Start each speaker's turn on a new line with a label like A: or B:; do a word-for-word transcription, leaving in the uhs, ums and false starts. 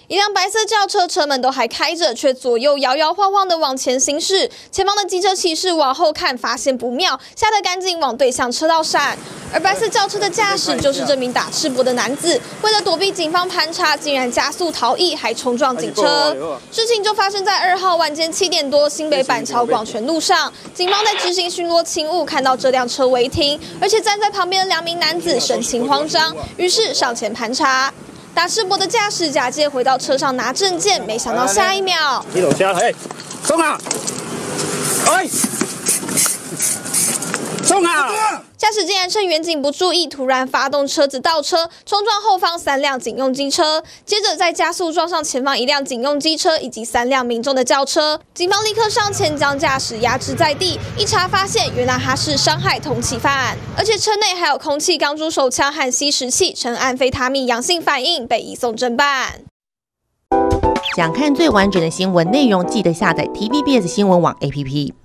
A: 一辆白色轿车车门都还开着，却左右摇摇晃晃地往前行驶。前方的机车骑士往后看，发现不妙，吓得赶紧往对向车道闪。而白色轿车的驾驶就是这名打赤膊的男子，为了躲避警方盘查，竟然加速逃逸，还冲撞警车。事情就发生在二号晚间七点多，新北板桥广泉路上，警方在执行巡逻勤务，看到这辆车违停，而且站在旁边的两名男子神情慌张，于是上前盘查。 打赤膊的驾驶假借回到车上拿证件，没想到下一秒，
B: 你老家嘿，冲啊！哎，冲啊！
A: 驾驶竟然趁远景不注意，突然发动车子倒车，冲撞后方三辆警用机车，接着再加速撞上前方一辆警用机车以及三辆民众的轿车。警方立刻上前将驾驶压制在地，一查发现，原来他是伤害通缉犯，而且车内还有空气钢珠手枪和吸食器，呈安非他命阳性反应，被移送侦办。
C: 想看最完整的新闻内容，记得下载 T V B S 新闻网 A P P。